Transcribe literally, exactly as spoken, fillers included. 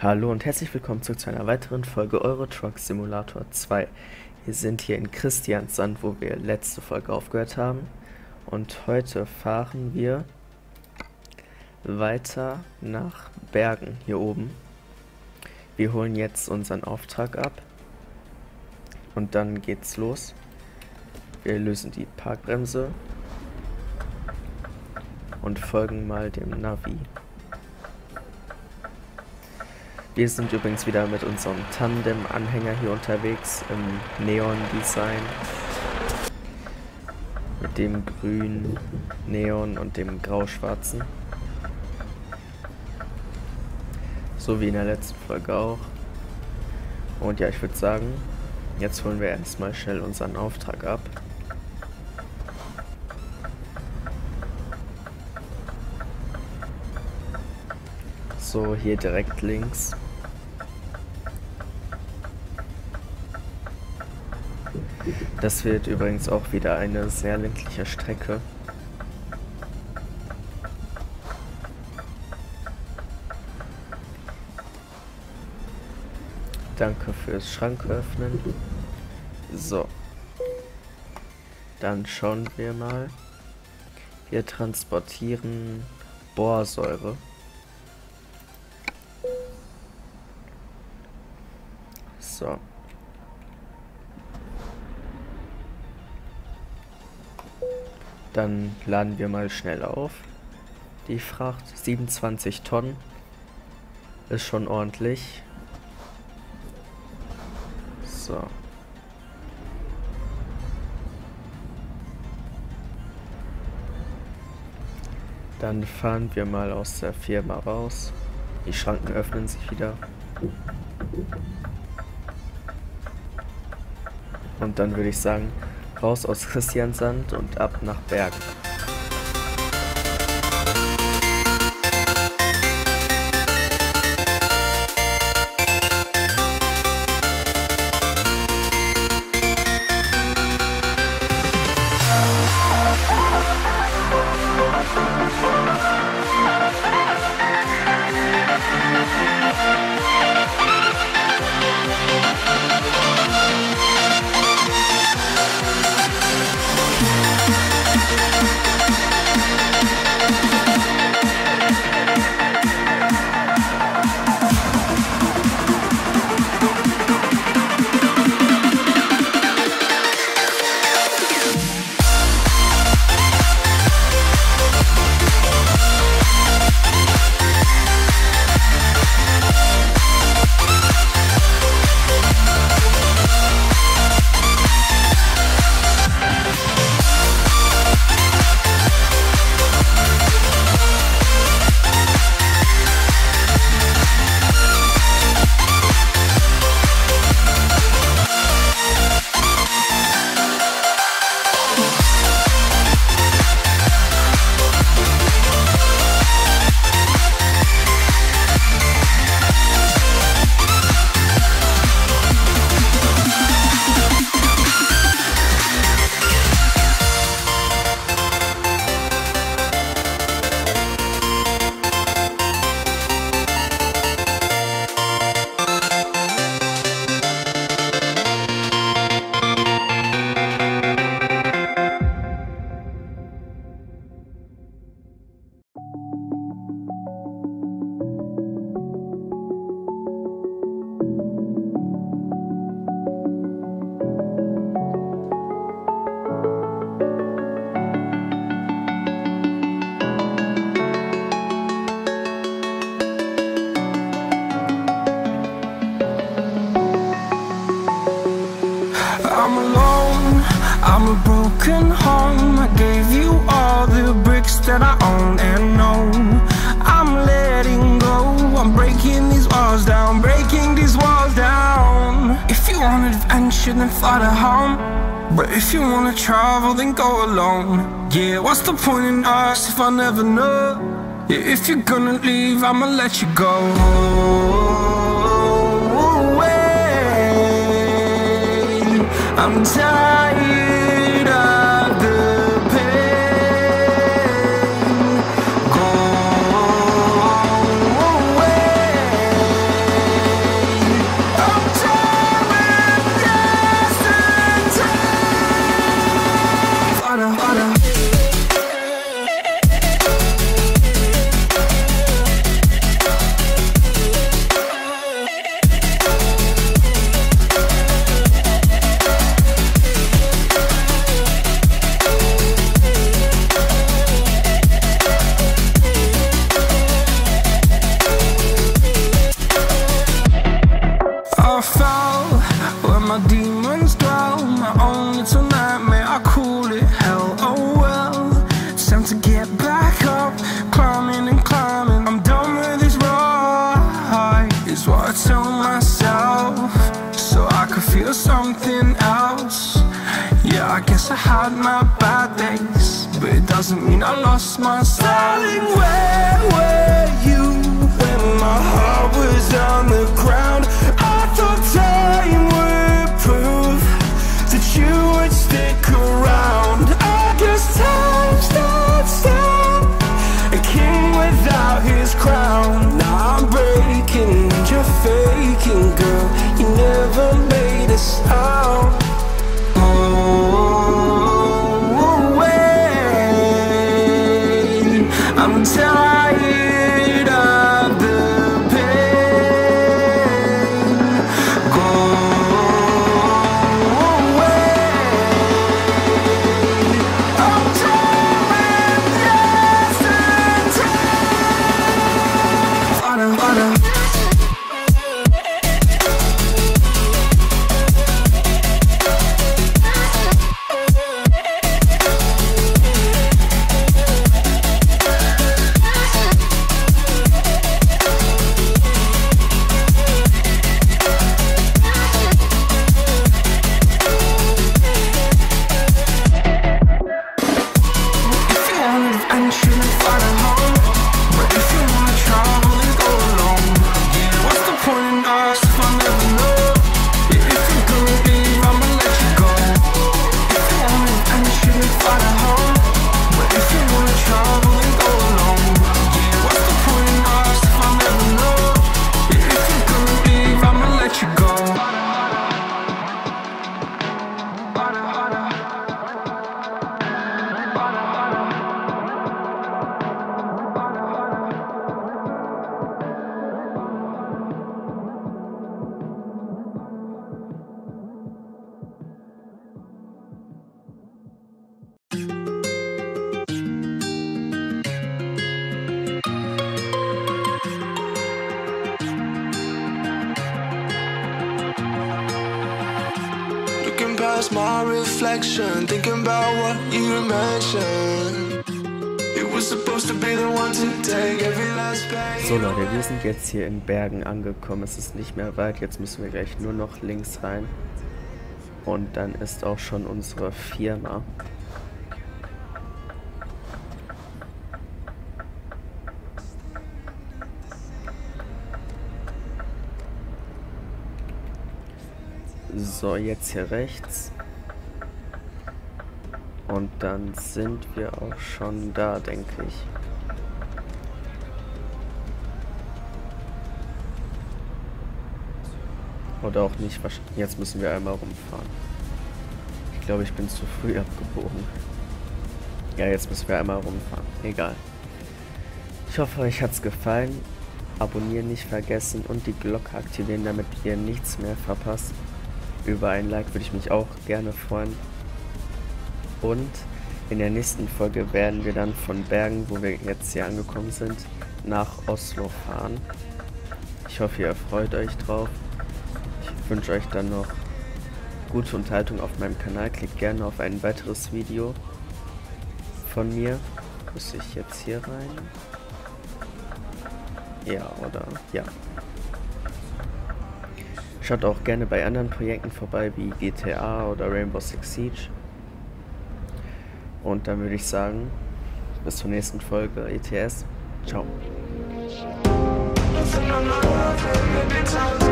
Hallo und herzlich willkommen zurück zu einer weiteren Folge Euro Truck Simulator zwei. Wir sind hier in Christiansand, wo wir letzte Folge aufgehört haben. Und heute fahren wir weiter nach Bergen hier oben. Wir holen jetzt unseren Auftrag ab. Und dann geht's los. Wir lösen die Parkbremse und folgen mal dem Navi. Wir sind übrigens wieder mit unserem Tandem-Anhänger hier unterwegs im Neon-Design. Mit dem grünen Neon und dem grau-schwarzen. So wie in der letzten Folge auch. Und ja, ich würde sagen, jetzt holen wir erstmal schnell unseren Auftrag ab. So, hier direkt links. Das wird übrigens auch wieder eine sehr ländliche Strecke. Danke fürs Schrank öffnen. So. Dann schauen wir mal. Wir transportieren Borsäure. So. Dann laden wir mal schnell auf. Die Fracht siebenundzwanzig Tonnen. Ist schon ordentlich. So. Dann fahren wir mal aus der Firma raus. Die Schranken öffnen sich wieder. Und dann würde ich sagen, raus aus Christiansand und ab nach Bergen. I'm alone, I'm a broken home. I gave you all the bricks that I own and know. I'm letting go, I'm breaking these walls down, breaking these walls down. If you want adventure, then fly to home. But if you wanna travel, then go alone. Yeah, what's the point in us if I never know? Yeah, if you're gonna leave, I'ma let you go. I'm tired of the pain. Go away. my demons dwell. My own little nightmare, I call it hell. Oh well, it's time to get back up, climbing and climbing. I'm done with this ride, is what I tell myself, so I could feel something else. Yeah, I guess I had my bad days, but it doesn't mean I lost myself. Darling, where were you when my heart was on the ground? I thought time would prove that you would stick around. I guess time stood still, a king without his crown. Now I'm breaking and you're faking, girl. You never made a sound. I'm tired of the pain. Go away. I'm tired of yesterday. Father, Father. Past my reflection, thinking about what you mentioned. It was supposed to be the one to take every last pain. So Leute, wir sind jetzt hier in Bergen angekommen. Es ist nicht mehr weit. Jetzt müssen wir gleich nur noch links rein. Und dann ist auch schon unsere Firma. So, jetzt hier rechts. Und dann sind wir auch schon da, denke ich. Oder auch nicht. Jetzt müssen wir einmal rumfahren. Ich glaube, ich bin zu früh abgebogen. Ja, jetzt müssen wir einmal rumfahren. Egal. Ich hoffe, euch hat's gefallen. Abonnieren nicht vergessen und die Glocke aktivieren, damit ihr nichts mehr verpasst. Über ein Like würde ich mich auch gerne freuen. Und in der nächsten Folge werden wir dann von Bergen, wo wir jetzt hier angekommen sind, nach Oslo fahren. Ich hoffe, ihr freut euch drauf. Ich wünsche euch dann noch gute Unterhaltung auf meinem Kanal. Klickt gerne auf ein weiteres Video von mir. Muss ich jetzt hier rein? Ja, oder? Ja. Schaut auch gerne bei anderen Projekten vorbei, wie G T A oder Rainbow Six Siege. Und dann würde ich sagen, bis zur nächsten Folge E T S. Ciao.